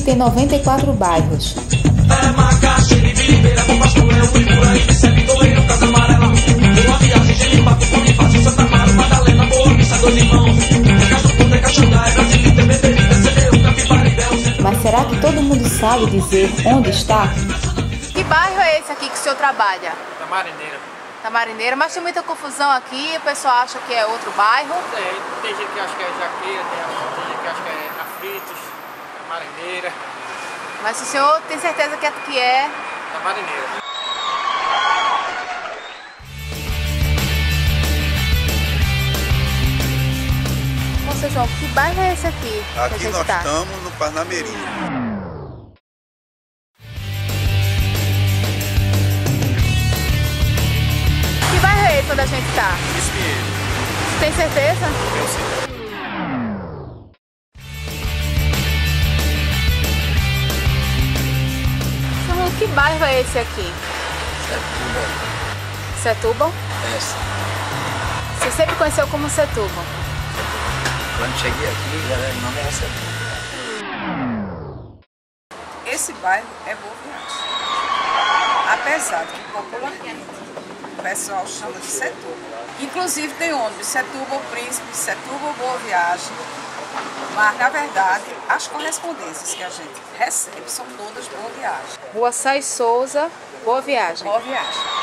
tem 94 bairros. Mas será que todo mundo sabe dizer onde está? Que bairro é esse aqui que o senhor trabalha? Tamarineira. Tamarineira, mas tem muita confusão aqui, o pessoal acha que é outro bairro. Tem gente que acha que é Jaqueira, tem gente que acha que é Aflitos, Tamarineira. Mas o senhor tem certeza que é Tamarineira. Seu João, que bairro é esse aqui? Aqui nós estamos no Parnameirinha. Que bairro é esse onde a gente está? Espinheiro. Tem certeza? Eu sei. Seu João, que bairro é esse aqui? Setúbal. Setúbal? Essa. Você sempre conheceu como Setúbal? Quando cheguei aqui, o nome era Setúbal. Esse bairro é Boa Viagem. Apesar de que popularmente o pessoal chama de Setúbal. Inclusive tem ônibus Setúbal Príncipe, Setúbal Boa Viagem. Mas, na verdade, as correspondências que a gente recebe são todas Boa Viagem. Rua Sais Souza, Boa Viagem. Boa Viagem.